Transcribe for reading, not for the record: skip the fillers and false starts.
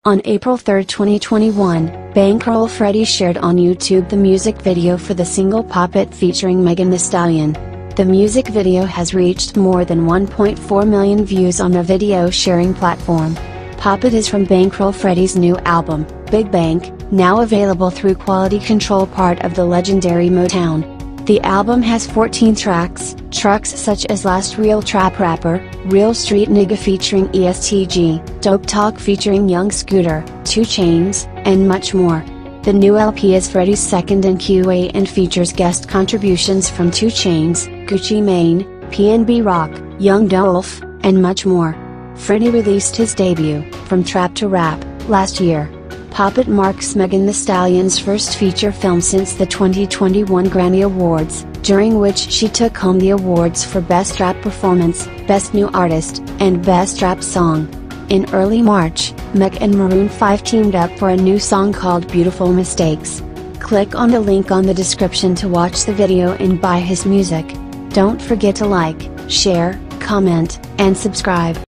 On April 3, 2021, Bankroll Freddie shared on YouTube the music video for the single Pop It featuring Thee Stallion. The music video has reached more than 1.4 million views on the video sharing platform. Pop It is from Bankroll Freddie's new album, Big Bank, now available through Quality Control, part of the legendary Motown. The album has 14 tracks such as Last Real Trap Rapper, Real Street Nigga featuring ESTG, Dope Talk featuring Young Scooter, 2 Chainz, and much more. The new LP is Freddie's second in QA and features guest contributions from 2 Chainz, Gucci Mane, PNB Rock, Young Dolph, and much more. Freddie released his debut, From Trap to Rap, last year. Pop It marks Thee Stallion's first feature film since the 2021 Grammy Awards, during which she took home the awards for Best Rap Performance, Best New Artist, and Best Rap Song. In early March, Meg and Maroon 5 teamed up for a new song called Beautiful Mistakes. Click on the link on the description to watch the video and buy his music. Don't forget to like, share, comment, and subscribe.